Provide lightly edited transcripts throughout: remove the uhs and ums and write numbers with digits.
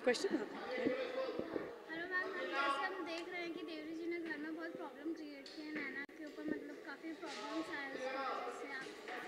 Question. Hello ma'am, जैसे हम देख रहे हैं कि देवरी जी ने घर में बहुत प्रॉब्लम क्रिएट की है नैना के ऊपर, मतलब काफ़ी प्रॉब्लम्स आए उसकी वजह से।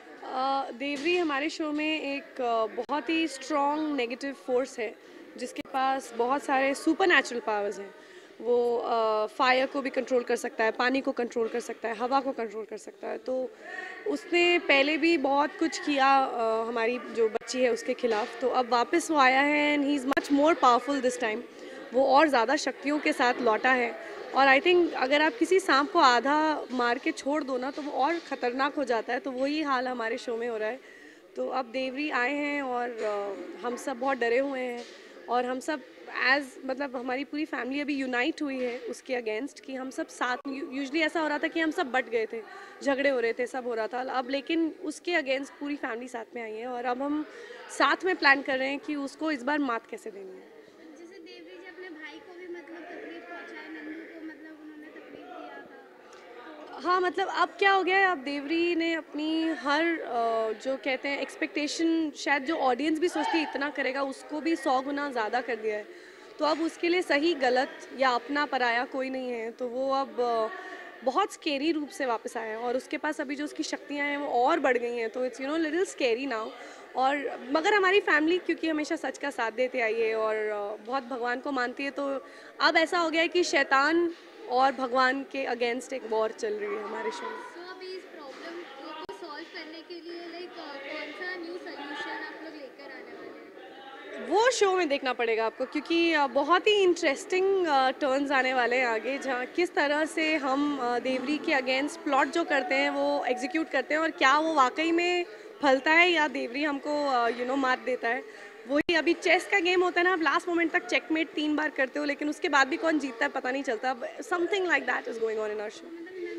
आप देवरी हमारे शो में एक बहुत ही स्ट्रॉन्ग नेगेटिव फोर्स है जिसके पास बहुत सारे सुपर नेचुरल पावर्स हैं। वो फायर को भी कंट्रोल कर सकता है, पानी को कंट्रोल कर सकता है, हवा को कंट्रोल कर सकता है। तो उसने पहले भी बहुत कुछ किया हमारी जो बच्ची है उसके खिलाफ। तो अब वापस वो आया है and he is much more powerful this time. वो और ज़्यादा शक्तियों के साथ लौटा है। और आई थिंक अगर आप किसी सांप को आधा मार के छोड़ दो ना तो वो और ख़तरनाक हो जाता है। तो वही हाल हमारे शो में हो रहा है। तो अब देवरी आए हैं और हम सब बहुत डरे हुए हैं। और हम सब मतलब हमारी पूरी फैमिली अभी यूनाइट हुई है उसके अगेंस्ट कि हम सब साथ। यूजुअली ऐसा हो रहा था कि हम सब बट गए थे, झगड़े हो रहे थे, सब हो रहा था। अब लेकिन उसके अगेंस्ट पूरी फैमिली साथ में आई है और अब हम साथ में प्लान कर रहे हैं कि उसको इस बार मात कैसे देनी है। जैसे देवरी जी अपने भाई को भी मतलब तकलीफ पहुंचाए, नंदू को मतलब उन्होंने तकलीफ दिया था। हाँ, मतलब अब क्या हो गया है, अब देवरी ने अपनी हर जो कहते हैं एक्सपेक्टेशन, शायद जो ऑडियंस भी सोचती है इतना करेगा उसको भी 100 गुना ज़्यादा कर दिया है। तो अब उसके लिए सही गलत या अपना पराया कोई नहीं है। तो वो अब बहुत स्केरी रूप से वापस आया है और उसके पास अभी जो उसकी शक्तियाँ हैं वो और बढ़ गई हैं। तो इट्स लिटिल स्केरी नाउ। और मगर हमारी फैमिली क्योंकि हमेशा सच का साथ देते आई है और बहुत भगवान को मानती है। तो अब ऐसा हो गया है कि शैतान और भगवान के अगेंस्ट एक वॉर चल रही है हमारे शो में। सो अभी इस प्रॉब्लम को सॉल्व करने के लिए लाइक कौन सा न्यू सोल्यूशन आप लोग लेकर आने वाले हैं? वो शो में देखना पड़ेगा आपको क्योंकि बहुत ही इंटरेस्टिंग टर्न्स आने वाले हैं आगे, जहाँ किस तरह से हम देवरी के अगेंस्ट प्लॉट जो करते हैं वो एग्जीक्यूट करते हैं और क्या वो वाकई में फलता है या देवरी हमको मात देता है। वही अभी चेस का गेम होता है ना, आप लास्ट मोमेंट तक चेकमेट 3 बार करते हो लेकिन उसके बाद भी कौन जीतता है पता नहीं चलता। Something like that is going on in our show.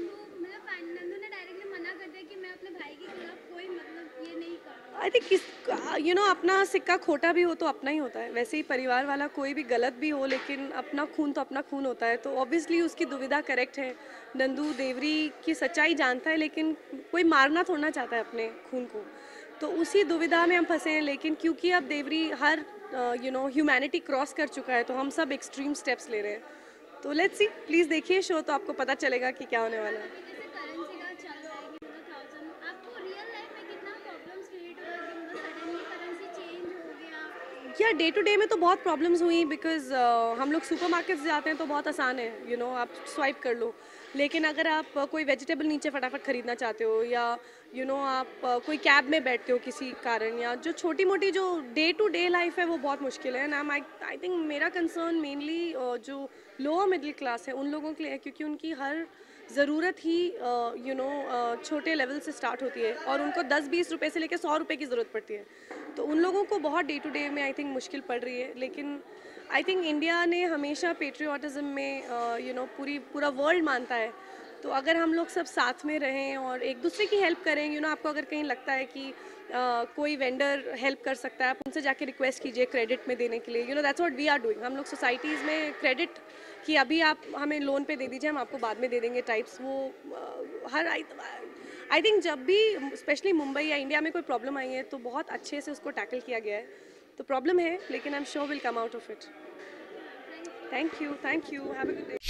Nandu ने डायरेक्टली मना कर दिया कि मैं अपने भाई के खिलाफ कोई मतलब ये नहीं करूँगा। आई थिंक अपना सिक्का खोटा भी हो तो अपना ही होता है। वैसे ही परिवार वाला कोई भी गलत भी हो लेकिन अपना खून तो अपना खून होता है। तो ऑब्वियसली उसकी दुविधा करेक्ट है। नंदू देवरी की सच्चाई जानता है लेकिन कोई मारना थोड़ा ना चाहता है अपने खून को। तो उसी दुविधा में हम फंसे हैं। लेकिन क्योंकि अब देवरी हर ह्यूमैनिटी क्रॉस कर चुका है तो हम सब एक्सट्रीम स्टेप्स ले रहे हैं। तो लेट्स सी, प्लीज़ देखिए शो तो आपको पता चलेगा कि क्या होने वाला है। जैसे करेंसी का चल रहा है कि मतलब 1000, आपको रियल लाइफ में कितना प्रॉब्लम्स क्रिएट हुआ कि मतलब सडनली करेंसी चेंज हो गया? या डे टू डे में तो बहुत प्रॉब्लम्स हुई बिकॉज हम लोग सुपरमार्केट्स जाते हैं तो बहुत आसान है, आप स्वाइप कर लो। लेकिन अगर आप कोई वेजिटेबल नीचे फटाफट खरीदना चाहते हो या आप कोई कैब में बैठते हो किसी कारण, या जो छोटी मोटी जो डे टू डे लाइफ है वो बहुत मुश्किल है ना। आई थिंक मेरा कंसर्न मेनली जो लोअर मिडिल क्लास है उन लोगों के लिए है क्योंकि उनकी हर ज़रूरत ही छोटे लेवल से स्टार्ट होती है और उनको 10-20 रुपए से लेकर 100 रुपए की ज़रूरत पड़ती है। तो उन लोगों को बहुत डे टू डे में आई थिंक मुश्किल पड़ रही है। लेकिन आई थिंक इंडिया ने हमेशा पेट्रियाटिज़म में पूरा वर्ल्ड मानता है। तो अगर हम लोग सब साथ में रहें और एक दूसरे की हेल्प करें, आपको अगर कहीं लगता है कि कोई वेंडर हेल्प कर सकता है, आप उनसे जाके रिक्वेस्ट कीजिए क्रेडिट में देने के लिए। That's what we are doing. हम लोग सोसाइटीज़ में क्रेडिट कि अभी आप हमें लोन पे दे दीजिए, हम आपको बाद में दे देंगे टाइप्स। वो हर आई थिंक जब भी स्पेशली मुंबई या इंडिया में कोई प्रॉब्लम आई है तो बहुत अच्छे से उसको टैकल किया गया है। तो प्रॉब्लम है लेकिन I am sure will come out of it. Thank you have a good day.